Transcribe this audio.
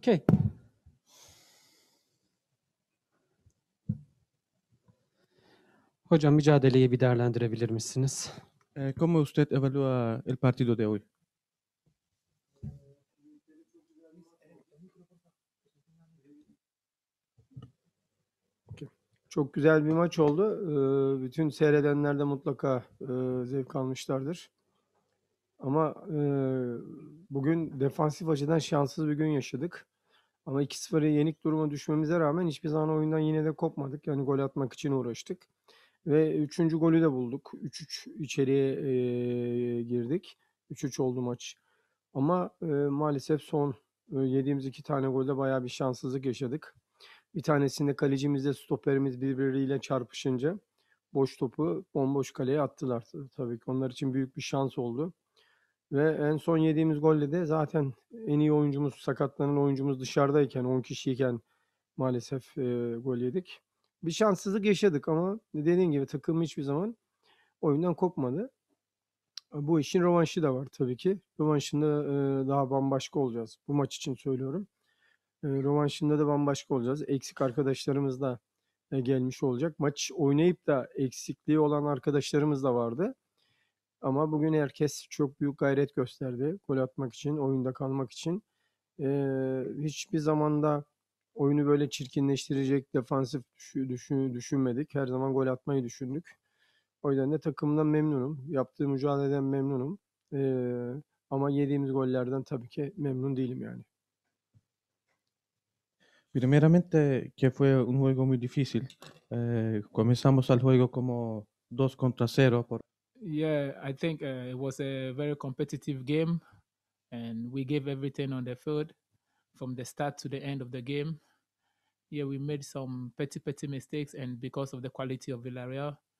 Okay. Hocam mücadeleyi bir değerlendirebilir misiniz? ¿Cómo usted evalúa el partido de hoy? Çok güzel bir maç oldu. Bütün seyredenler de mutlaka zevk almışlardır. Ama bugün defansif açıdan şanssız bir gün yaşadık. Ama 2-0'a yenik duruma düşmemize rağmen hiçbir zaman oyundan yine de kopmadık. Yani gol atmak için uğraştık. Ve 3. golü de bulduk. 3-3 içeriye girdik. 3-3 oldu maç. Ama maalesef son yediğimiz 2 tane golde bayağı bir şanssızlık yaşadık. Bir tanesinde kalecimizle stoperimiz birbiriyle çarpışınca boş topu bomboş kaleye attılar. Tabii ki onlar için büyük bir şans oldu. Ve en son yediğimiz golle de zaten en iyi oyuncumuz, sakatlanan oyuncumuz dışarıdayken, 10 kişiyken maalesef gol yedik. Bir şanssızlık yaşadık ama dediğim gibi takım hiçbir zaman oyundan kopmadı. Bu işin rövanşı da var tabii ki. Rövanşında daha bambaşka olacağız. Bu maç için söylüyorum. Rövanşında da bambaşka olacağız. Eksik arkadaşlarımız da gelmiş olacak. Maç oynayıp da eksikliği olan arkadaşlarımız da vardı. Ama bugün herkes çok büyük gayret gösterdi. Gol atmak için, oyunda kalmak için. Hiçbir zamanda oyunu böyle çirkinleştirecek, defansif düşünmedik. Her zaman gol atmayı düşündük. O yüzden de takımdan memnunum. Yaptığı mücadeleden memnunum. Ama yediğimiz gollerden tabii ki memnun değilim yani. Primeramente, que fue un juego muy difícil. Comenzamos al juego como 2-0. Yeah, I think it was a very competitive game, and we gave everything on the field from the start to the end of the game. Yeah, we made some petty mistakes, and because of the quality of Villarreal,